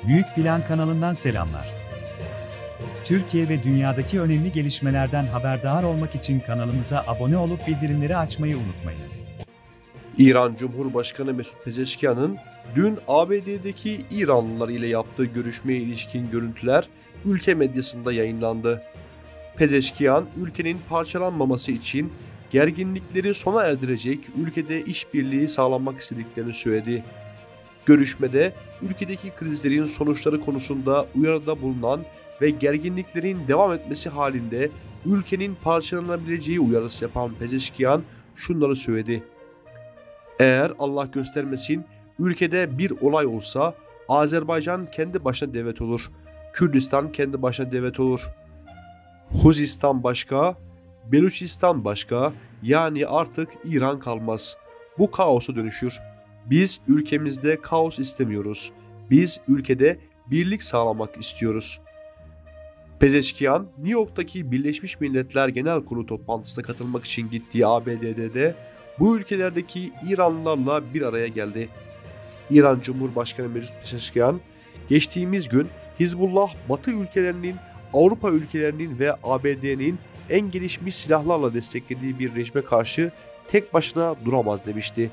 Büyük Plan kanalından selamlar. Türkiye ve dünyadaki önemli gelişmelerden haberdar olmak için kanalımıza abone olup bildirimleri açmayı unutmayınız. İran Cumhurbaşkanı Mesut Pezeşkiyan'ın dün ABD'deki İranlılar ile yaptığı görüşmeye ilişkin görüntüler ülke medyasında yayınlandı. Pezeşkiyan, ülkenin parçalanmaması için gerginlikleri sona erdirecek ülkede işbirliği sağlanmak istediklerini söyledi. Görüşmede ülkedeki krizlerin sonuçları konusunda uyarıda bulunan ve gerginliklerin devam etmesi halinde ülkenin parçalanabileceği uyarısı yapan Pezeşkiyan şunları söyledi. Eğer Allah göstermesin ülkede bir olay olsa Azerbaycan kendi başına devlet olur, Kürdistan kendi başına devlet olur. Huzistan başka, Beluçistan başka, yani artık İran kalmaz. Bu kaosa dönüşür. Biz ülkemizde kaos istemiyoruz. Biz ülkede birlik sağlamak istiyoruz. Pezeşkiyan, New York'taki Birleşmiş Milletler Genel Kurulu toplantısına katılmak için gittiği ABD'de de bu ülkelerdeki İranlılarla bir araya geldi. İran Cumhurbaşkanı Mesut Pezeşkiyan, geçtiğimiz gün Hizbullah, Batı ülkelerinin, Avrupa ülkelerinin ve ABD'nin en gelişmiş silahlarla desteklediği bir rejime karşı tek başına duramaz demişti.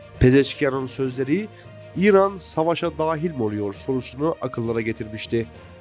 Pezeşkiyan'ın sözleri, İran savaşa dahil mi oluyor sorusunu akıllara getirmişti.